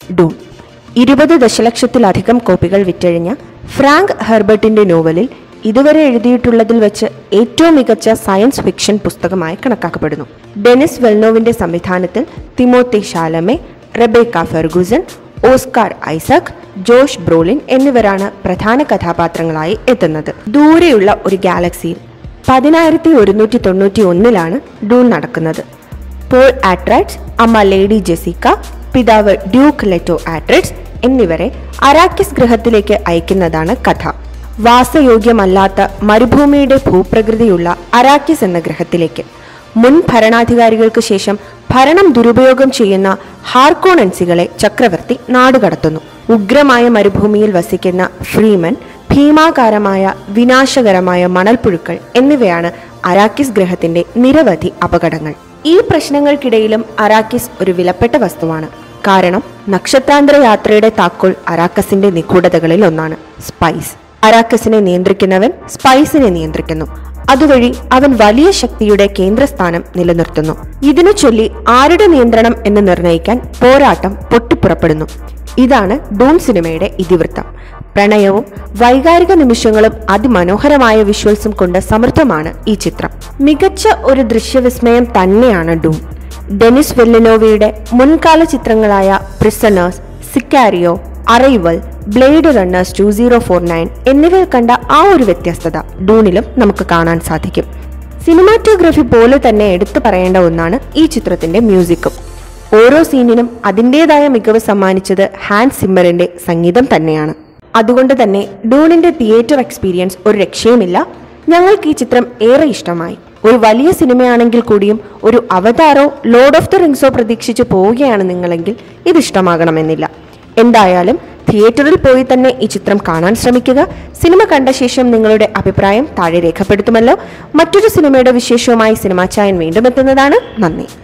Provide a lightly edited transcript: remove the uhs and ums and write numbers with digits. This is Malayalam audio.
ഡൂൺ 20 ദശലക്ഷത്തിലധികം കോപ്പികൾ വിറ്റഴിഞ്ഞ ഫ്രാങ്ക് ഹെർബർട്ടിന്റെ നോവലിൽ ഇതുവരെ എഴുതിയിട്ടുള്ളതിൽ വെച്ച് ഏറ്റവും മികച്ച സയൻസ് ഫിക്ഷൻ പുസ്തകമായി കണക്കാക്കപ്പെടുന്നു. ഡെനിസ് വെൽനോവിന്റെ സംവിധാനത്തിൽ Timothee Chalamet, Rebecca Ferguson, Oscar Isaac, Josh Brolin എന്നിവരാണ് പ്രധാന കഥാപാത്രങ്ങളായി എത്തുന്നത്. ദൂരെയുള്ള ഒരു ഗാലക്സിയിൽ 10191 ഡൂൺ നടക്കുന്നത്. പോൾ ആട്രൈഡ്സ്, അമ്മ ലേഡി ജെസിക്ക, പിതാവ് ഡ്യൂക്ക് ലെറ്റോ ആട്രൈഡ്സ് എന്നിവരെ അരാക്കിസ് ഗ്രഹത്തിലേക്ക് അയക്കുന്നതാണ് കഥ. വാസയോഗ്യമല്ലാത്ത മരുഭൂമിയുടെ ഭൂപ്രകൃതിയുള്ള അരാക്കിസ് എന്ന ഗ്രഹത്തിലേക്ക് മുൻ ഭരണാധികാരികൾക്ക് ശേഷം ഭരണം ദുരുപയോഗം ചെയ്യുന്ന ഹാർക്കോണൻസികളെ ചക്രവർത്തി നാടുകടത്തുന്നു. ഉഗ്രമായ മരുഭൂമിയിൽ വസിക്കുന്ന ഫ്രീമൻ, ഭീമാകാരമായ വിനാശകരമായ മണൽപ്പുഴുക്കൾ എന്നിവയാണ് അരാക്കിസ് ഗ്രഹത്തിന്റെ നിരവധി അപകടങ്ങൾ. ഈ പ്രശ്നങ്ങൾക്കിടയിലും അരാക്കിസ് ഒരു വിലപ്പെട്ട വസ്തുവാണ്. കാരണം നക്ഷത്രാന്തര യാത്രയുടെ താക്കോൽ അരാക്കസിന്റെ നിഗൂഢതകളിൽ ഒന്നാണ് സ്പൈസ്. അരാക്കസിനെ നിയന്ത്രിക്കുന്നവൻ സ്പൈസിനെ നിയന്ത്രിക്കുന്നു. അതുവഴി അവൻ വലിയ ശക്തിയുടെ കേന്ദ്രസ്ഥാനം നിലനിർത്തുന്നു. ഇതിനു ചൊല്ലി ആരുടെ നിയന്ത്രണം എന്ന് നിർണയിക്കാൻ പോരാട്ടം പൊട്ടിപ്പുറപ്പെടുന്നു. ഇതാണ് ഡൂൺ സിനിമയുടെ ഇതിവൃത്തം. പ്രണയവും വൈകാരിക നിമിഷങ്ങളും അതിമനോഹരമായ വിഷ്വൽസും കൊണ്ട് സമൃദ്ധമാണ് ഈ ചിത്രം. മികച്ച ഒരു ദൃശ്യവിസ്മയം തന്നെയാണ് ഡൂൺ. ഡെനിസ് വെല്ലിനോവയുടെ മുൻകാല ചിത്രങ്ങളായ Prisoners, Sicario, Arrival, Blade Runners 2049 എന്നിവയിൽ കണ്ട ആ ഒരു വ്യത്യസ്തത ഡൂണിലും നമുക്ക് കാണാൻ സാധിക്കും. സിനിമാറ്റോഗ്രഫി പോലെ തന്നെ എടുത്തു പറയേണ്ട ഒന്നാണ് ഈ ചിത്രത്തിന്റെ മ്യൂസിക്കും. ഓരോ സീനിനും അതിൻ്റെതായ മികവ് സമ്മാനിച്ചത് ഹാൻസ് സിമ്മറിന്റെ സംഗീതം തന്നെയാണ്. അതുകൊണ്ട് തന്നെ ഡൂണിന്റെ തിയേറ്റർ എക്സ്പീരിയൻസ് ഒരു രക്ഷയുമില്ല. ഞങ്ങൾക്ക് ഈ ചിത്രം ഏറെ ഇഷ്ടമായി. ഒരു വലിയ സിനിമയാണെങ്കിൽ കൂടിയും ഒരു അവതാരോ ലോർഡ് ഓഫ് ദ റിങ്സോ പ്രതീക്ഷിച്ച് പോവുകയാണ് നിങ്ങളെങ്കിൽ ഇത് ഇഷ്ടമാകണമെന്നില്ല. എന്തായാലും തിയേറ്ററിൽ പോയി തന്നെ ഈ ചിത്രം കാണാൻ ശ്രമിക്കുക. സിനിമ കണ്ട ശേഷം നിങ്ങളുടെ അഭിപ്രായം താഴെ രേഖപ്പെടുത്തുമല്ലോ. മറ്റൊരു സിനിമയുടെ വിശേഷവുമായി സിനിമാ ചായൻ വീണ്ടും എത്തുന്നതാണ്. നന്ദി.